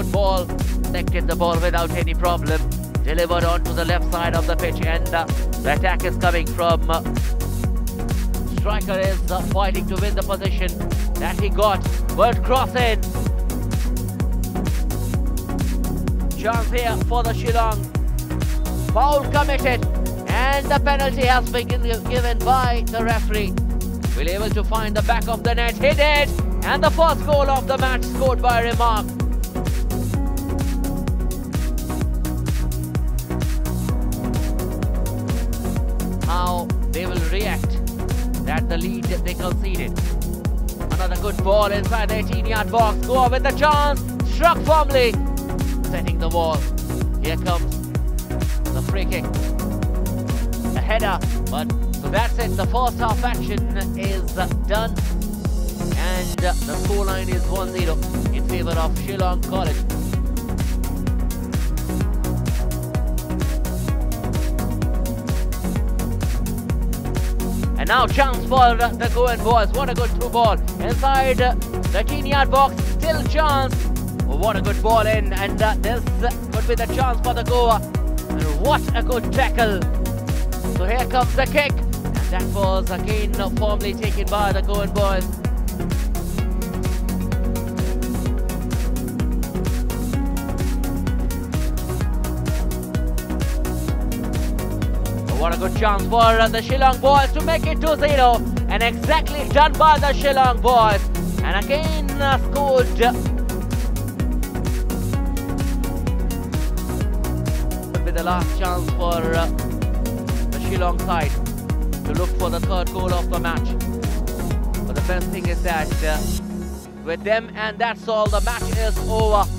good ball. Second the ball without any problem. Delivered onto the left side of the pitch, and the attack is coming from striker is fighting to win the position that he got. But cross in. Chance here for the Shillong. Foul committed, and the penalty has been given by the referee. Will able to find the back of the net. He did, and the first goal of the match scored by Remark. How they will react that the lead they conceded. Another good ball inside the 18-yard box. Goa with the chance, struck firmly, setting the wall. Here comes the free kick, a header. But so that's it. The first half action is done, and the scoreline is 1-0 in favour of Shillong College. And now chance for the Goan boys. What a good through ball inside the 18-yard box. Still chance. Oh, what a good ball in, and this could be the chance for the Goa. And what a good tackle. So here comes the kick, and that was again firmly taken by the Goan boys. What a good chance for the Shillong boys to make it 2-0, and exactly done by the Shillong boys. And again scored. Could be the last chance for the Shillong side to look for the third goal of the match. But the best thing is that with them, and that's all, the match is over.